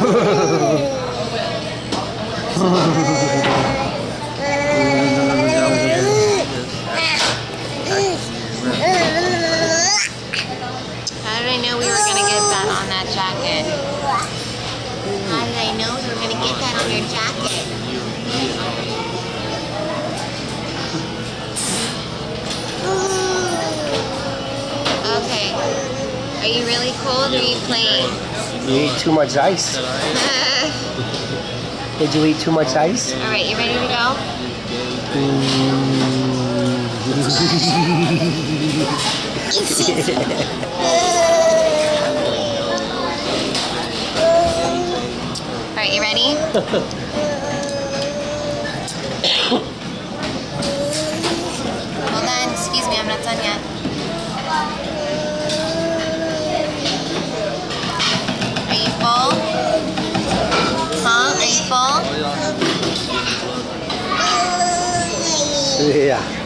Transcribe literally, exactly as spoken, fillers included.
How did I know we were going to get that on that jacket? How did I know we were going to get that on your jacket? Okay. Are you really cold or are you playing? You ate too much ice. Did you eat too much ice? Alright, you ready to go? Alright, you ready? Hold on, excuse me, I'm not done yet. Are you full? Huh? Are you full? Yeah.